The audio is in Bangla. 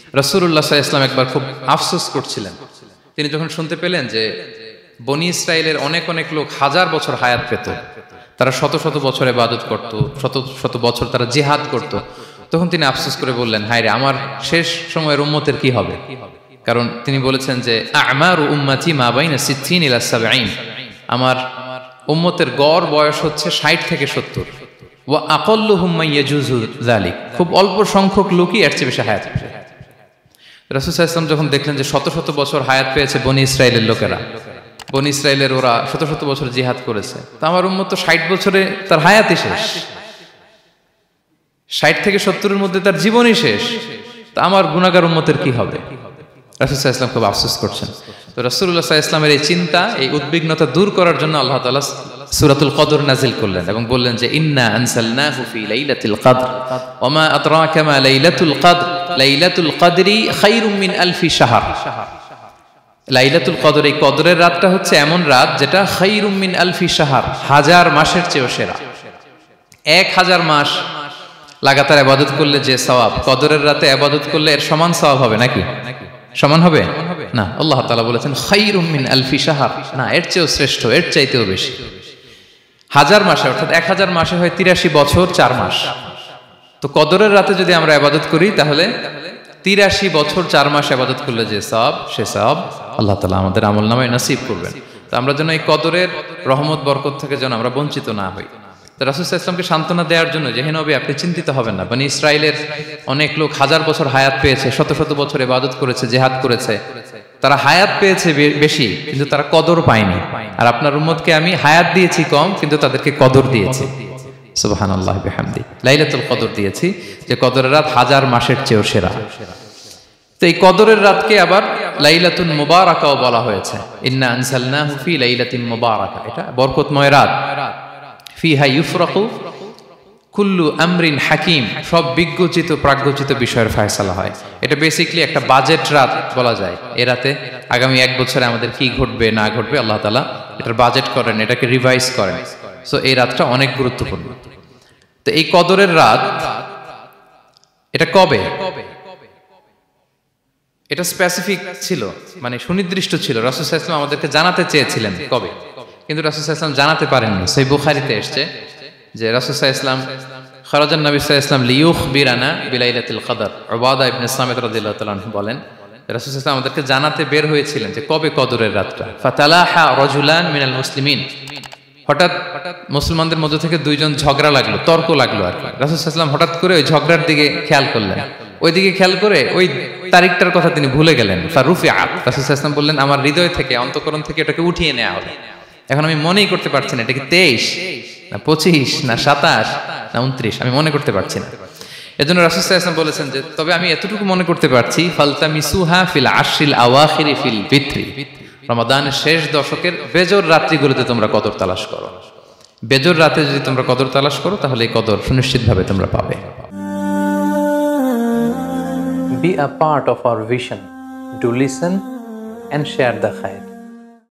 রাসূলুল্লাহ সাল্লাল্লাহু আলাইহি ওয়াসাল্লাম একবার খুব আফসোস করছিলেন। তিনি যখন শুনতে পেলেন যে বনি ইসরাইলের অনেক অনেক লোক হাজার বছর হায়াত পেত, তারা শত শত বছর ইবাদত করত, শত শত বছর তারা জিহাদ করত, তখন তিনি আফসোস করে বললেন, হায় রে, আমার শেষ সময়ের উম্মতের কি হবে? কারণ তিনি বলেছেন যে আমারু উম্মতি মা বাইনা 60 ইলা 70, আমার উম্মতের গড় বয়স হচ্ছে 60 থেকে 70। ওয়া আকাল্লুহুম মান ইয়াজুজু যালিক, খুব অল্প সংখ্যক লোকই এর চেয়ে বেশি হায়াত পাবে। রাসূল সাল্লাল্লাহু আলাইহি ওয়াসাল্লাম যখন দেখলেন যে শত শত বছর হায়াত পেয়েছে বনি ইসরাইলের লোকেরা, বনি ইসরাইলের ওরা শত শত বছর জিহাদ করেছে, তা আমার উম্মত তো 60 বছরে তার হায়াতই শেষ, 60 থেকে 70 এর মধ্যে তার জীবনই শেষ, তা আমার গুনাহগার উম্মতের কি হবে? রাসূল সাল্লাল্লাহু আলাইহি ওয়াসাল্লাম খুব আফসোস করছেন। তো রাসূলুল্লাহ সাল্লাল্লাহু আলাইহি ওয়াসাল্লামের এই চিন্তা, এই উদ্বিগ্নতা দূর করার জন্য আল্লাহ তাআলা সূরাতুল কদর নাযিল করলেন এবং বললেন যে ইন্না আনসালনাহু ফি লাইলাতিল কদর ওয়া মা আদরাকা মা লাইলাতুল কদর লাইলাতুল কদরি খায়রুম মিন আলফি শাহর। লাইলাতুল কদর, এই কদরের রাতটা হচ্ছে এমন রাত যেটা খায়রুম মিন আলফি শাহর, হাজার মাসের চেয়েও সেরা। 1000 মাস লাগাতার ইবাদত করলে যে সওয়াব, কদরের রাতে ইবাদত করলে এর সমান সওয়াব হবে নাকি? সমান হবে না। আল্লাহ তাআলা বলেছেন খায়রুম মিন আলফি শাহর, না, এর চেয়েও শ্রেষ্ঠ, এর চাইতেও বেশি। 1000 মাসে, অর্থাৎ 1000 মাসে হয় 83 বছর 4 মাস। তো কদরের রাতে যদি আমরা ইবাদত করি তাহলে 83 বছর 4 মাস ইবাদত করলে যে সওয়াব, সে সওয়াব আল্লাহ তাআলা আমাদের আমলনামায় নসিব করবেন। তো আমরা যেন এই কদরের রহমত বরকত থেকে যেন আমরা বঞ্চিত না হই। তো রাসূল সাল্লাল্লাহু আলাইহি ওয়াসাল্লামকে সান্ত্বনা দেওয়ার জন্য যে, হে নবী, আপনি চিন্তিত হবেন না, বনি ইসরাইলের অনেক লোক হাজার বছর হায়াত পেয়েছে, শত শত বছর ইবাদত করেছে, জিহাদ করেছে, তারা হায়াত পেয়েছে বেশি কিন্তু তারা কদর পায়নি। আর আপনার উম্মতকে আমি হায়াত দিয়েছি কম কিন্তু তাদেরকে কদর দিয়েছি। সুবহানাল্লাহ বিহামদি, লাইলাতুল কদর দিয়েছি, যে কদরের রাত 1000 মাসের চেয়েও সেরা। তো এই কদরের রাতকে আবার লাইলাতুল মুবারাকাও বলা হয়েছে। ইন্না আনসালনাহু ফি লাইলাতিন মুবারাকা, এটা বরকতময় রাত। ফিহা ইউফরাকু কুল্লু আমরিন হাকিম, সব বিজ্ঞচিত প্রাজ্ঞচিত বিষয়ের ফয়সালা হয়। এটা বেসিক্যালি একটা বাজেট রাত বলা যায়। এ রাতে আগামী 1 বছরে আমাদের কি ঘটবে না ঘটবে আল্লাহ তাআলা এটার বাজেট করেন, এটাকে রিভাইজ করেন। সো এই রাতটা অনেক গুরুত্বপূর্ণ। তো এই কদরের রাত, এটা কবে? এটা স্পেসিফিক ছিল, মানে সুনির্দিষ্ট ছিল। রাসূল সাল্লাল্লাহু আলাইহি ওয়াসাল্লাম আমাদেরকে জানাতে চেয়েছিলেন কবে, কিন্তু রাসূল সাল্লাল্লাহু আলাইহি ওয়াসাল্লাম জানাতে পারেননি। সহিহ বুখারীতে এসেছে যে রাসূল সাল্লাল্লাহু আলাইহি ওয়াসাল্লাম খারাজান নবী সাল্লাল্লাহু আলাইহি ওয়াসাল্লাম লিয়ুখবিরানা বিলাইলাতিল কদর। উবাদা ইবনে সামিত রাদিয়াল্লাহু তাআলা আনহু বলেন, রাসূল সাল্লাল্লাহু আলাইহি ওয়াসাল্লাম আমাদেরকে জানাতে বের হয়েছিলেন যে কবে কদরের রাতটা। ফাতালাহা রাজুলান মিনাল মুসলিমিন, হঠাৎ মুসলমানদের মধ্য থেকে 2 জন ঝগড়া লাগলো, তর্ক লাগলো আর কি। রাসূল সাল্লাল্লাহু আলাইহি ওয়াসাল্লাম হঠাৎ করে ওই ঝগড়ার দিকে খেয়াল করলেন, ওই দিকে খেয়াল করে ওই তারিখটার কথা তিনি ভুলে গেলেন। ফারুফিআত, রাসূল সাল্লাল্লাহু আলাইহি ওয়াসাল্লাম বললেন, আমার হৃদয় থেকে, অন্তঃকরণ থেকে এটাকে উঠিয়ে নেওয়া হবে। এখন আমি মনেই করতে পারছি না এটা কি 23 না 25 না 27 না 29, আমি মনে করতে পারছি না। এজন্য রাসূল সাল্লাল্লাহু আলাইহি ওয়াসাল্লাম বলেছেন যে তবে আমি এতটুকু মনে করতে পারছি, ফালতামিসুহা ফিল আশরিল আওয়াখিরি ফিল বিত্রি, রমাদানের শেষ দশকের বেজর রাত্রিগুলোতে তোমরা কদর তালাশ করো। বেজর রাতে যদি তোমরা কদর তালাশ করো তাহলে এই কদর সুনিশ্চিতভাবে তোমরা পাবে। Be a part of our vision. Do listen and share the khair.